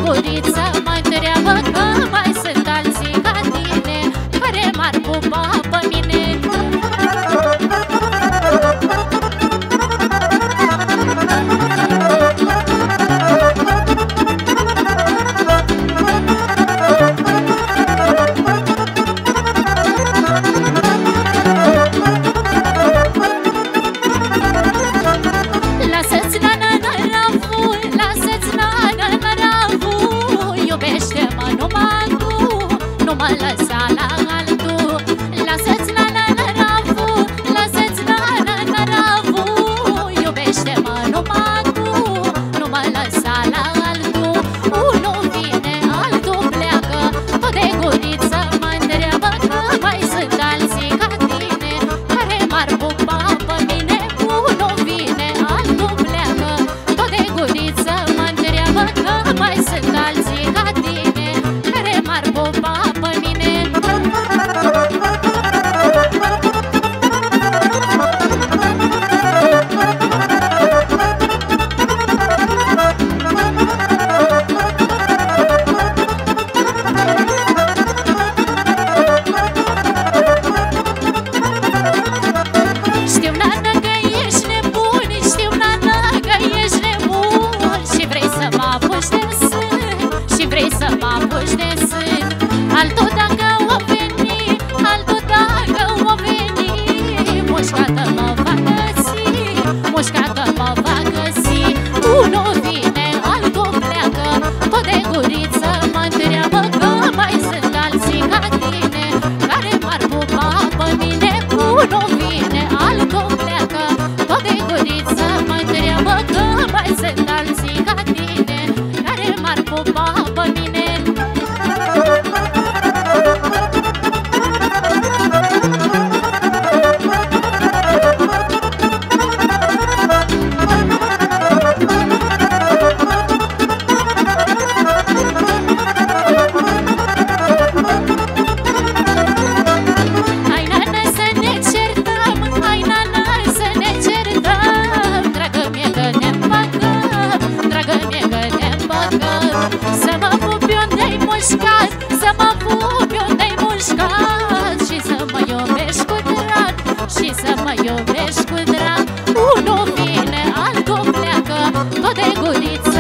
guriță mă întreabă că mai sunt alții ca tine, care m-ar pupa pe mine. Lasă-ți na-na-na-ra-vu, lasă-ți na-na-na-ra-vu, iubește-mă numai tu, nu mă lăsa la altul. Lasă-ți na-na-na-ra-vu, lasă-ți na-na-na-ra-vu, iubește-mă numai tu, nu mă lăsa la altul. Unul vine, altul pleacă, tot de guriță mă întreabă că mai sunt alții ca tine, care m-ar pupa pe mine. Unul vine, altul pleacă, tot de guriță mă întreabă că mai sunt alții ca tine, care m-ar pupa pe mine. Știu, nana, că ești nebun, știu, nana, că ești nebun, și vrei să mă apuci de sân, și vrei să mă apuci de sân. Altul dacă o veni, altul dacă o veni, mușcată mă va găsi, mușcată mă va găsi. Unul vine, altul pleacă, tot de guriță mă întreabă că mai sunt alții ca tine, care m-ar pupa pe mine. Unul vine, altul pleacă, tot de guriță mă întreabă că mai sunt alții ca tine, care m-ar pupa pe mine. Hai, nana, să ne certăm, hai, nana, să ne certăm, dragă mie că ne împăcăm, dragă mie că ne împăcăm. Să mă pupi unde-i mușcat, să mă pupi unde-i mușcat, și să mă iubești cu drag, și să mă iubești cu drag. Unul vine, altul pleacă, tot de guriță